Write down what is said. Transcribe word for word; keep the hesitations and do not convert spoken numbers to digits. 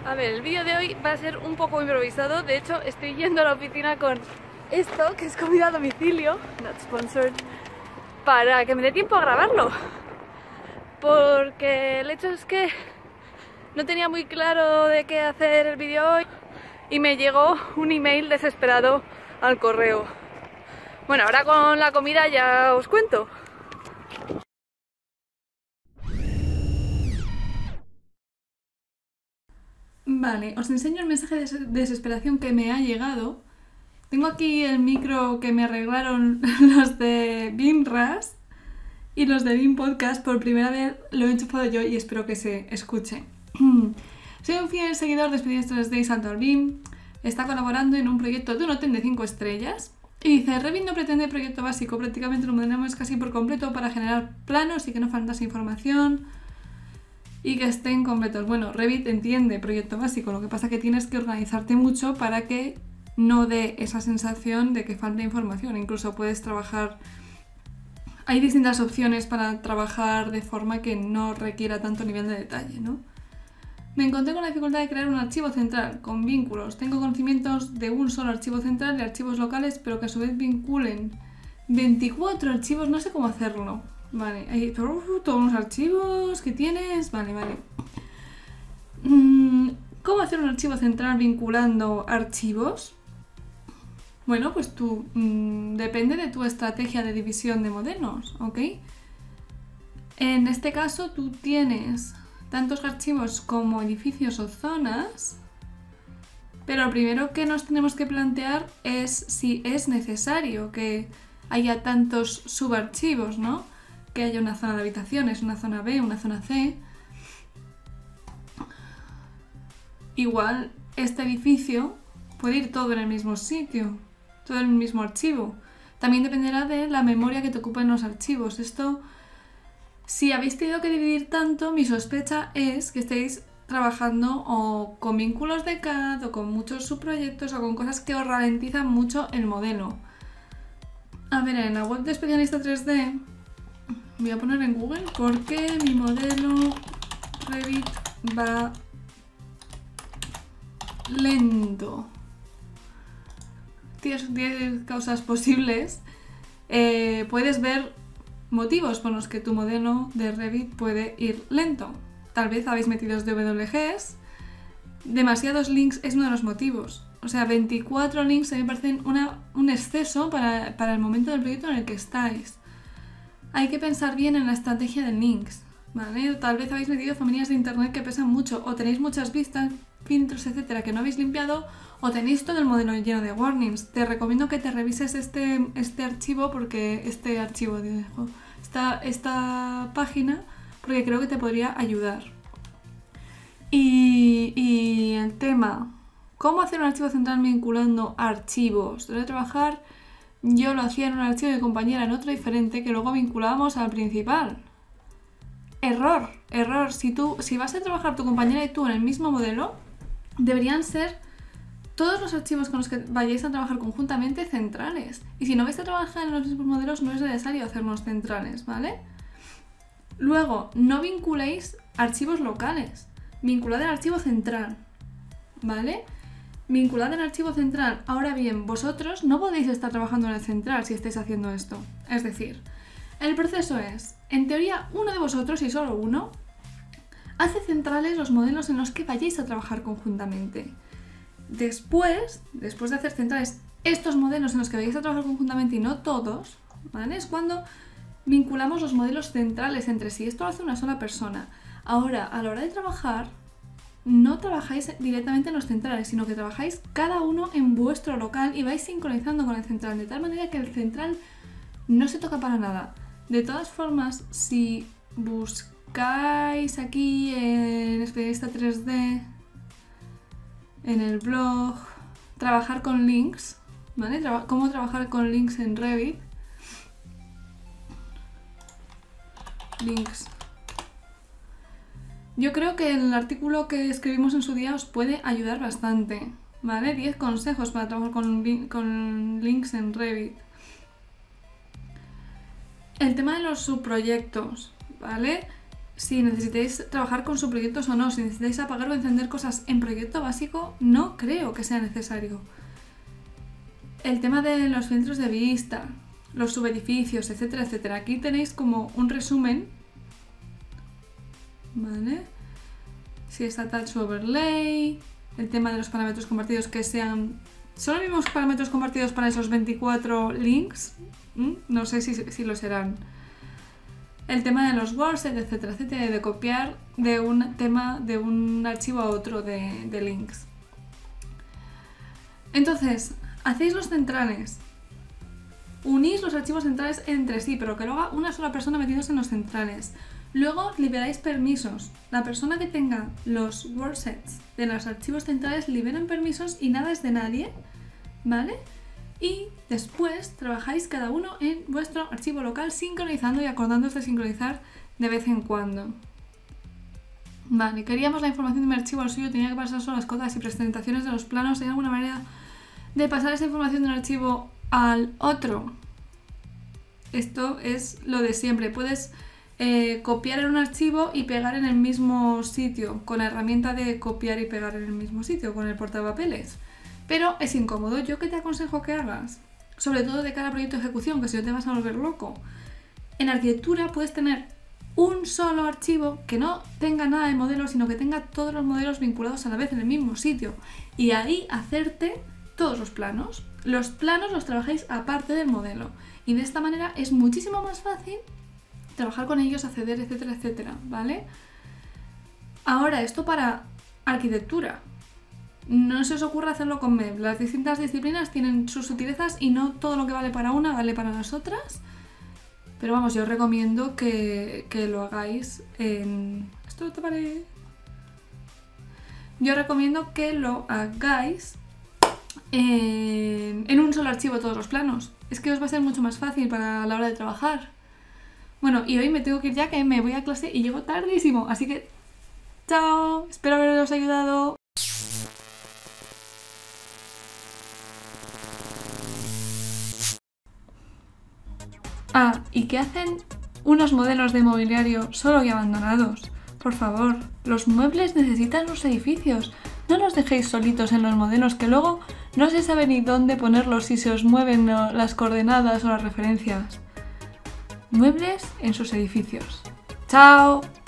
A ver, el vídeo de hoy va a ser un poco improvisado. De hecho, estoy yendo a la oficina con esto, que es comida a domicilio, not sponsored, para que me dé tiempo a grabarlo. Porque el hecho es que no tenía muy claro de qué hacer el vídeo hoy y me llegó un email desesperado al correo. Bueno, ahora con la comida ya os cuento. Vale, os enseño el mensaje de desesperación que me ha llegado. Tengo aquí el micro que me arreglaron los de BeamRas y los de Beam Podcast. Por primera vez lo he enchufado yo y espero que se escuche. Soy un fiel seguidor de Expedientes tres D y Salto al Beam. Está colaborando en un proyecto de un hotel de cinco estrellas. Y dice, Revit no pretende proyecto básico, prácticamente lo modelamos casi por completo para generar planos y que no faltase información y que estén completos. Bueno, Revit entiende proyecto básico, lo que pasa es que tienes que organizarte mucho para que no dé esa sensación de que falta información. Incluso puedes trabajar... Hay distintas opciones para trabajar de forma que no requiera tanto nivel de detalle, ¿no? Me encontré con la dificultad de crear un archivo central con vínculos. Tengo conocimientos de un solo archivo central y archivos locales, pero que a su vez vinculen veinticuatro archivos. No sé cómo hacerlo. Vale, hay uh, todos los archivos que tienes. Vale, vale. ¿Cómo hacer un archivo central vinculando archivos? Bueno, pues tú, mmm, depende de tu estrategia de división de modelos, ¿ok? En este caso tú tienes tantos archivos como edificios o zonas, pero lo primero que nos tenemos que plantear es si es necesario que haya tantos subarchivos, ¿no? Que haya una zona de habitaciones, una zona B, una zona C. Igual este edificio puede ir todo en el mismo sitio, todo en el mismo archivo. También dependerá de la memoria que te ocupen los archivos. Esto, si habéis tenido que dividir tanto, mi sospecha es que estéis trabajando o con vínculos de C A D o con muchos subproyectos o con cosas que os ralentizan mucho el modelo. A ver, en la web de Especialista tres D voy a poner en Google por qué mi modelo Revit va lento. Tienes diez causas posibles. Eh, puedes ver motivos por los que tu modelo de Revit puede ir lento. Tal vez habéis metido D W Gs. Demasiados links es uno de los motivos. O sea, veinticuatro links a mí me parecen una, un exceso para, para el momento del proyecto en el que estáis. Hay que pensar bien en la estrategia de links, ¿vale? Tal vez habéis metido familias de internet que pesan mucho, o tenéis muchas vistas, filtros, etcétera, que no habéis limpiado, o tenéis todo el modelo lleno de warnings. Te recomiendo que te revises este, este archivo, porque este archivo, digo, esta, esta página, porque creo que te podría ayudar. Y, y el tema, ¿cómo hacer un archivo central vinculando archivos? Debe trabajar. Yo lo hacía en un archivo de mi compañera en otro diferente que luego vinculábamos al principal. Error, error. Si, tú, si vas a trabajar tu compañera y tú en el mismo modelo, deberían ser todos los archivos con los que vayáis a trabajar conjuntamente centrales. Y si no vais a trabajar en los mismos modelos, no es necesario hacerlos centrales, ¿vale? Luego, no vinculéis archivos locales. Vinculad el archivo central, ¿vale? Vinculad el archivo central. Ahora bien, vosotros no podéis estar trabajando en el central si estáis haciendo esto. Es decir, el proceso es, en teoría, uno de vosotros, y solo uno, hace centrales los modelos en los que vayáis a trabajar conjuntamente. Después, después de hacer centrales estos modelos en los que vayáis a trabajar conjuntamente y no todos, ¿vale? Es cuando vinculamos los modelos centrales entre sí. Esto lo hace una sola persona. Ahora, a la hora de trabajar, no trabajáis directamente en los centrales, sino que trabajáis cada uno en vuestro local y vais sincronizando con el central, de tal manera que el central no se toca para nada. De todas formas, si buscáis aquí en Expedienta tres D, en el blog, trabajar con links, ¿vale? Traba- cómo trabajar con links en Revit. Links. Yo creo que el artículo que escribimos en su día os puede ayudar bastante, ¿vale? diez consejos para trabajar con, con links en Revit. El tema de los subproyectos, ¿vale? si necesitáis trabajar con subproyectos o no, si necesitáis apagar o encender cosas en proyecto básico, no creo que sea necesario. El tema de los filtros de vista, los subedificios, etcétera, etcétera. Aquí tenéis como un resumen, ¿vale? Si es Attach Overlay, el tema de los parámetros compartidos que sean... ¿Son los mismos parámetros compartidos para esos veinticuatro links? ¿Mm? No sé si, si lo serán. El tema de los wordsets, etcétera, etcétera, de copiar de un tema, de un archivo a otro de, de links. Entonces, hacéis los centrales. Unís los archivos centrales entre sí, pero que lo haga una sola persona metiéndose en los centrales. Luego liberáis permisos. La persona que tenga los wordsets de los archivos centrales liberan permisos y nada es de nadie, ¿vale? Y después trabajáis cada uno en vuestro archivo local sincronizando y acordándoos de sincronizar de vez en cuando. Vale, queríamos la información de mi archivo al suyo, tenía que pasar solo las cotas y presentaciones de los planos. ¿Hay alguna manera de pasar esa información de un archivo al otro? Esto es lo de siempre. Puedes eh, copiar en un archivo y pegar en el mismo sitio, con la herramienta de copiar y pegar en el mismo sitio, con el portapapeles. Pero es incómodo. ¿Yo qué te aconsejo que hagas? Sobre todo de cara a proyecto de ejecución, que si no te vas a volver loco. En arquitectura puedes tener un solo archivo que no tenga nada de modelo, sino que tenga todos los modelos vinculados a la vez en el mismo sitio. Y ahí hacerte todos los planos. Los planos los trabajáis aparte del modelo. Y de esta manera es muchísimo más fácil trabajar con ellos, acceder, etcétera, etcétera, ¿vale? Ahora, esto para arquitectura. No se os ocurra hacerlo con M E B. Las distintas disciplinas tienen sus sutilezas y no todo lo que vale para una vale para las otras. Pero vamos, yo os recomiendo que, que lo hagáis en... ¿Esto lo taparé? Yo recomiendo que lo hagáis en, en un solo archivo todos los planos. Es que os va a ser mucho más fácil para la hora de trabajar. Bueno, y hoy me tengo que ir ya, que me voy a clase y llego tardísimo. Así que, chao. Espero haberos ayudado. Ah, ¿y qué hacen unos modelos de mobiliario solo y abandonados? Por favor, los muebles necesitan los edificios. No los dejéis solitos en los modelos, que luego no se sabe ni dónde ponerlos si se os mueven las coordenadas o las referencias. Muebles en sus edificios. ¡Chao!